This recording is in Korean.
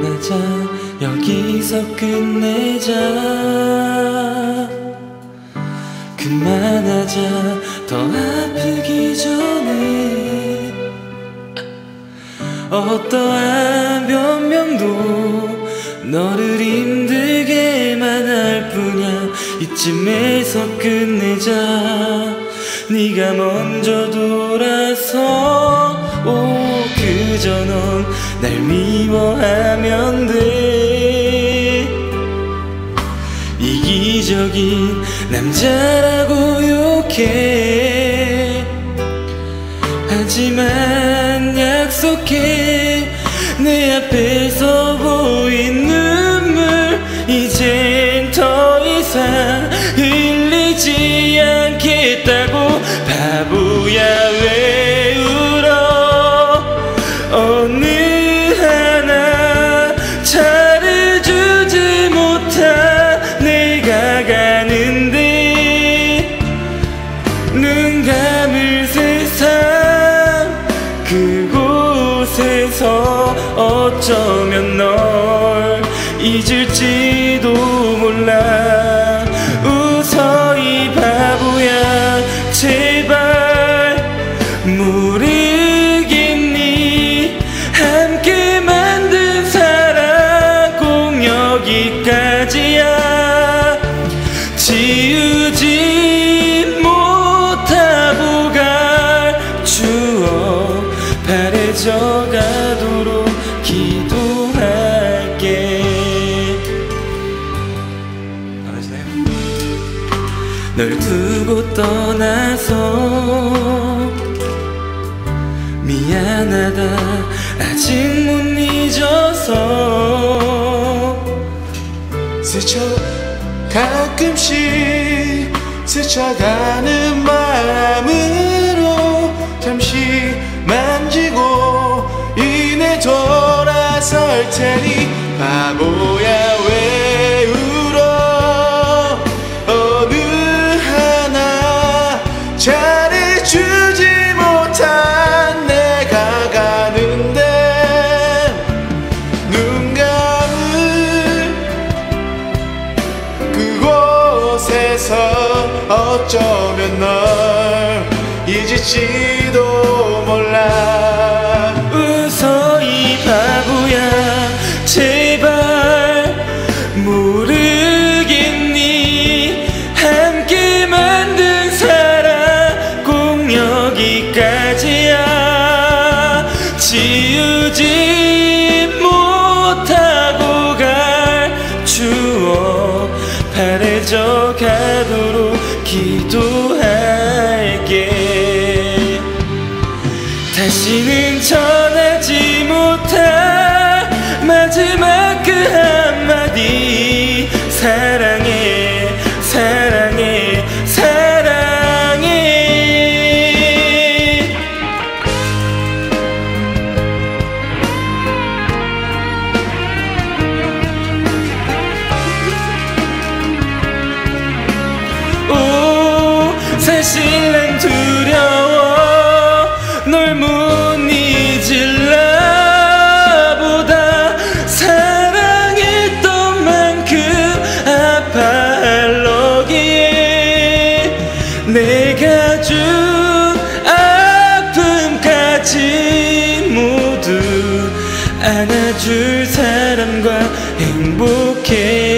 맞아, 여기서 끝내자. 그만하자, 더 아프기 전에. 어떠한 변명도 너를 힘들게만 할 뿐이야. 이쯤에서 끝내자. 네가 먼저 돌아서 그저 넌 날 미워하면 돼. 이기적인 남자라고 욕해. 하지만 약속해, 내 앞에서 보인 눈물 이젠 더 이상 흘리지 않겠다고. 바보야 왜 울어. 어느 하나 잘해주지 못한 내가 가는데. 눈 감을 세상 그곳에서 어쩌면 널 잊을지도 몰라. 웃어 이 바보야, 제발. 모르겠니, 함께 만든 사랑 꼭 여기까지야. 지우지 못하고 갈 추억 바래져 가도록 기도할게. 널 두고 떠나서 미안하다, 아직 못 잊어서. 스쳐 가끔씩 스쳐가는 마음으로 잠시 만지고 이내 돌아설 테니. 바보야 왜 울어. 어느 하나 잘해주지 못한 내가 가는데. 눈 감을 그곳에서 어쩌면 널 잊을지도 몰라. 웃어 이 바보야, 제발. 모르겠니, 함께 만든 사랑 꼭 여기까지야. 지우지 못하고 갈 추억 바래져 가도록 기도할게. 다시는 전하지 못할 마지막 그 한마디. 사랑해, 사랑해, 사랑해. 오, 사실 난 두려워. 널 못 잊을라 보다. 사랑했던 만큼 아파할러기에. 내가 준 아픔까지 모두 안아줄 사람과 행복해